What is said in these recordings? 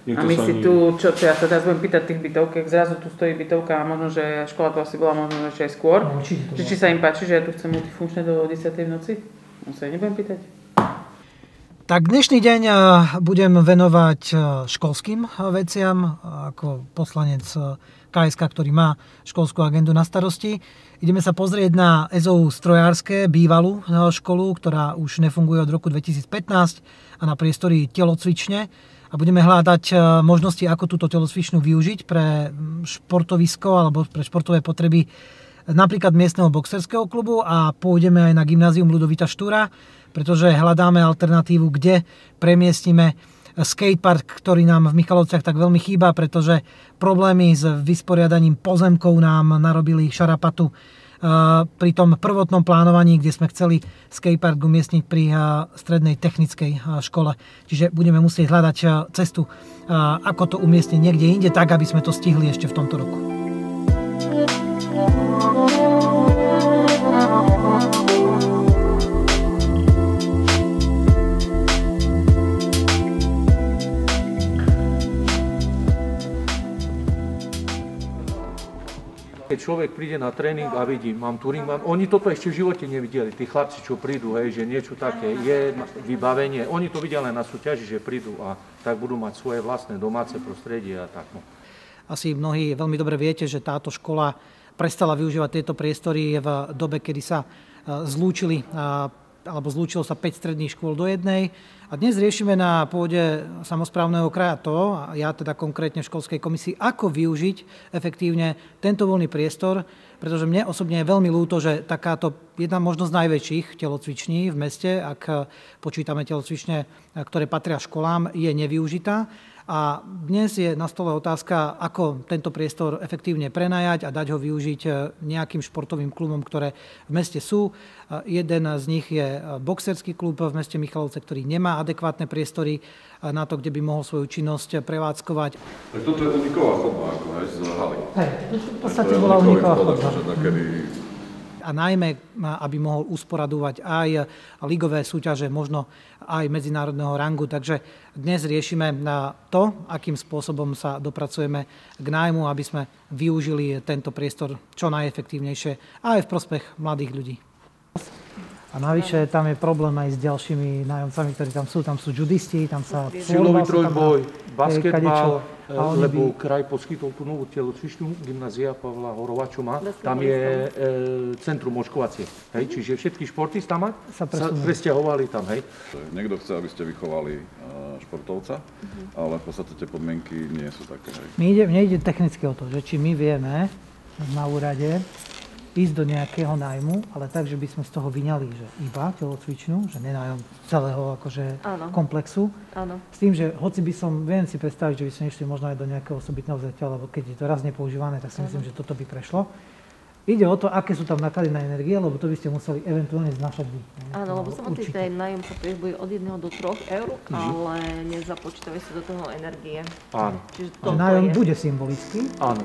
A my si tu, čo ja sa teraz budem pýtať tých bytovkiek, zrazu tu stojí bytovka a možno, že škola tu asi bola možno ešte aj skôr. No, či sa im páči, že ja tu chcem multifunkčné do 10. v noci? Sa nebudem pýtať. Tak dnešný deň budem venovať školským veciam ako poslanec KSK, ktorý má školskú agendu na starosti. Ideme sa pozrieť na EZO strojárske, bývalú školu, ktorá už nefunguje od roku 2015 a na priestory telocvične. A budeme hľadať možnosti, ako túto telocvičnu využiť pre športovisko alebo pre športové potreby napríklad miestneho boxerského klubu a pôjdeme aj na gymnázium Ľudovita Štúra, pretože hľadáme alternatívu, kde premiestnime skatepark, ktorý nám v Michalovciach tak veľmi chýba, pretože problémy s vysporiadaním pozemkov nám narobili šarapatu pri tom prvotnom plánovaní, kde sme chceli skatepark umiestniť pri strednej technickej škole. Čiže budeme musieť hľadať cestu, ako to umiestniť niekde inde, tak aby sme to stihli ešte v tomto roku. Keď človek príde na tréning a vidí, mám touring, oni toto ešte v živote nevideli, tí chlapci, čo prídu, hej, že niečo také je vybavenie, oni to vidia len na súťaži, že prídu a tak budú mať svoje vlastné domáce prostredie a tak. No. Asi mnohí veľmi dobre viete, že táto škola prestala využívať tieto priestory v dobe, kedy sa zlúčilo sa 5 stredných škôl do jednej. A dnes riešime na pôde samosprávneho kraja to, a ja teda konkrétne v školskej komisii, ako využiť efektívne tento voľný priestor, pretože mne osobne je veľmi ľúto, že takáto jedna možno z najväčších telocviční v meste, ak počítame telocvične, ktoré patria školám, je nevyužitá. A dnes je na stole otázka, ako tento priestor efektívne prenajať a dať ho využiť nejakým športovým klubom, ktoré v meste sú. Jeden z nich je boxerský klub v meste Michalovce, ktorý nemá adekvátne priestory na to, kde by mohol svoju činnosť prevádzkovať. Tak toto je uniková chodba, ako aj z haly. Hej, v podstate bola uniková chodba. A najmä, aby mohol usporadovať aj ligové súťaže, možno aj medzinárodného rangu. Takže dnes riešime to, akým spôsobom sa dopracujeme k nájmu, aby sme využili tento priestor čo najefektívnejšie aj v prospech mladých ľudí. A navyše tam je problém aj s ďalšími nájomcami, ktorí tam sú. Tam sú judisti, tam sa silový trojboj, basketbal, lebo kraj poskytol tú novú telocvičnú, gymnázia Pavla Horova, čo má. Tam je centrum očkovacie. Hej? Čiže všetky športy tam sa presťahovali tam. Hej? Niekto chce, aby ste vychovali športovca, ale v podstate tie podmienky nie sú také. Hej. Mne ide technicky o to, že či my vieme na úrade ísť do nejakého nájmu, ale tak, že by sme z toho vyňali, že iba telocvičnú, že nenájom celého akože komplexu. Áno. S tým, že hoci by viem si predstaviť, že by sme išli možno aj do nejakého osobitného zreteľa, lebo keď je to raz nepoužívané, tak si myslím, že toto by prešlo. Ide o to, aké sú tam náklady na energie, lebo to by ste museli eventuálne znašať vy. Áno, lebo samotný ten nájom sa pohybuje od 1 do 3 eur, ale nezapočítajú sa do toho energie. Áno. Čiže nájom bude symbolický. Áno.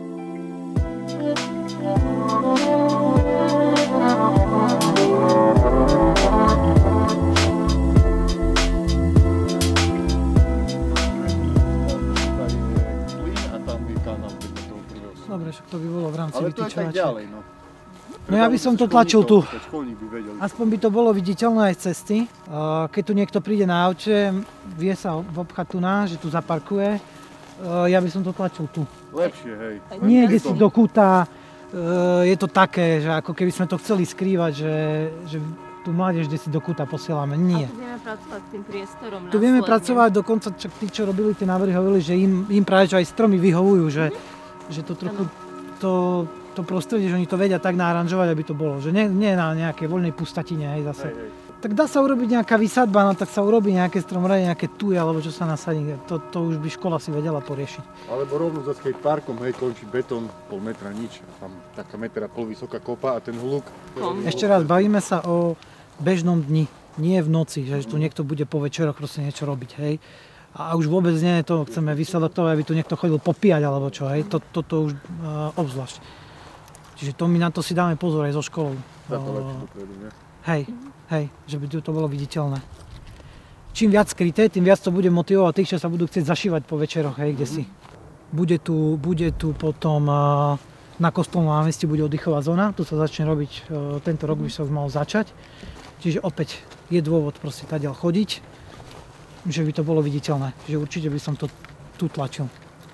Dobre, však to by bolo v rámci vytýčovača. Ale to je tak ďalej, no. No ja by som to tlačil tu. Aspoň by to bolo viditeľné aj z cesty. Keď tu niekto príde na aute, vie sa obchať tu že tu zaparkuje. Ja by som to tlačil tu. Lepšie, hej. Nie ide si do kúta. Je to také, že ako keby sme to chceli skrývať, že tú mládež kde si do kúta posielame. Nie. A tu vieme pracovať s tým priestorom. Tu vieme pracovať, dokonca tí, čo robili tie návrhy, hovorili, že im práve aj stromy vyhovujú, že to trochu to prostredie, že oni to vedia tak naranžovať, aby to bolo. Že nie na nejakej voľnej pustatine, hej, zase. Tak dá sa urobiť nejaká vysadba, no tak sa urobí nejaké stromorady, nejaké tuje, alebo čo sa nasadí. To už by škola si vedela poriešiť. Alebo rovno za skateparkom, hej, končí betón, pol metra nič. A tam taká metra pol vysoká kopa a ten hluk. Ešte raz, bavíme sa o bežnom dni, nie v noci, že tu niekto bude po večeroch proste niečo robiť, hej. A už vôbec nie to chceme vysledovať, aby tu niekto chodil popíjať, alebo čo, hej. Toto už obzvlášť. Čiže my na to si dáme pozor aj so školou. Za to lepšie dopredu, nie? Hej, že by to bolo viditeľné. čím viac skryté, tým viac to bude motivovať tých, čo sa budú chcieť zašívať po večeroch, hej, kde si. Bude tu potom na Kostolnom námestí bude oddychová zóna, tu sa začne robiť, tento rok by sa už mal začať. Čiže opäť je dôvod proste tadiaľ chodiť, že by to bolo viditeľné, že určite by som to tu tlačil.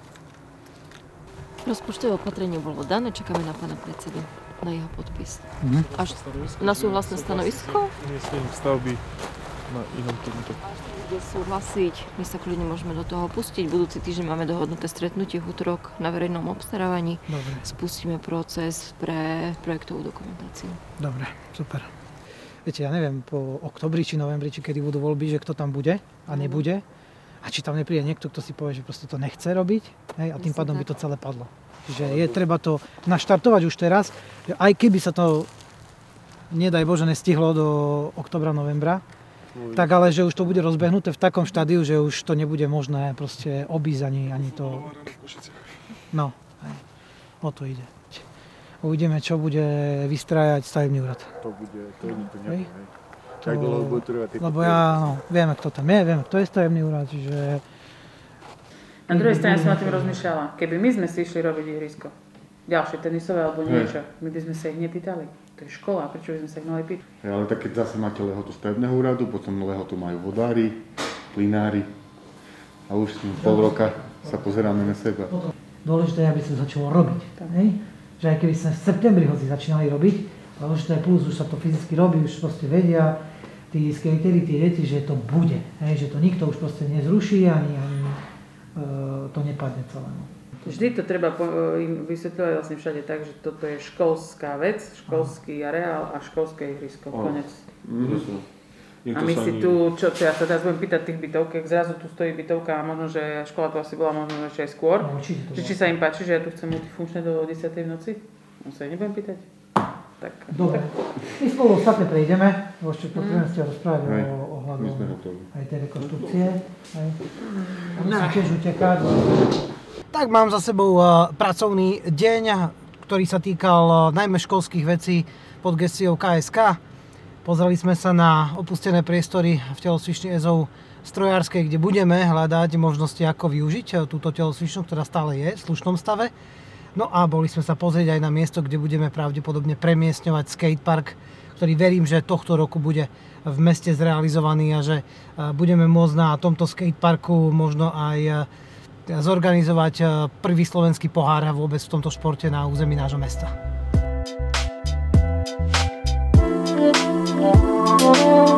Rozpočtové opatrenie bolo dané, čakáme na pána predsedu, na jeho podpis. Až na súhlasné stanovisko? Myslím stavby na inom tomto. Bude súhlasiť, my sa kľudne môžeme do toho pustiť. Budúci týždeň máme dohodnuté stretnutie v útorok na verejnom obstarávaní. Dobre. Spustíme proces pre projektovú dokumentáciu. Dobre, super. Viete, ja neviem, po oktobri či novembri, či kedy budú voľby, že kto tam bude a nebude. A či tam nepríde niekto, kto si povie, že proste to nechce robiť, hej, a tým pádom by to celé padlo. Čiže je treba to naštartovať už teraz, že aj keby sa to, nedaj Bože, nestihlo do oktobra, novembra, tak ale že už to bude rozbehnuté v takom štádiu, že už to nebude možné proste obísť ani to. No, hej, o to ide. Uvidíme, čo bude vystrájať stavebný úrad. To nikto nevie. Tak dlho bude trvať tieto. Lebo vieme, kto tam je, vieme, kto je stavebný úrad, čiže... Na druhej strane som na tým rozmýšľala, keby my sme si išli robiť ihrisko, ďalšie tenisové alebo niečo, my by sme sa ich nepýtali. To je škola, prečo by sme sa ich mali pýtať? Ale tak keď zase máte lehotu stavebného úradu, potom lehotu majú vodári, plynári a už pol roka sa pozeráme na seba. Dôležité je, aby sa začalo robiť. Hej? Že aj keby sme v septembri hoci začínali robiť, dôležité je plus, už sa to fyzicky robí, už proste vedia tí skateri, tí deti, že to bude. Hej? Že to nikto už proste nezruší, ani to nepadne celé. Vždy to treba im vysvetľovať vlastne všade tak, že toto je školská vec, školský areál a školské ihrisko. Konec. A my si tu, čo ja sa teraz budem pýtať tých bytovk, zrazu tu stojí bytovka a možno, že škola tu asi bola možno ešte aj skôr. Či sa im páči, že ja tu chcem multifunkčné do 10. v noci? No sa nebudem pýtať. Tak. Dobre. My spolu ostatné prejdeme, ešte potrebujeme ste rozprávať ohľadom aj tej rekonštrukcie. Musím tiež utekať. Tak mám za sebou pracovný deň, ktorý sa týkal najmä školských vecí pod gestiou KSK. Pozreli sme sa na opustené priestory v telocvični EZO strojárskej, kde budeme hľadať možnosti, ako využiť túto telocvičnu, ktorá stále je v slušnom stave. No a boli sme sa pozrieť aj na miesto, kde budeme pravdepodobne premiestňovať skatepark, ktorý verím, že tohto roku bude v meste zrealizovaný a že budeme môcť na tomto skateparku možno aj zorganizovať prvý slovenský pohár vôbec v tomto športe na území nášho mesta.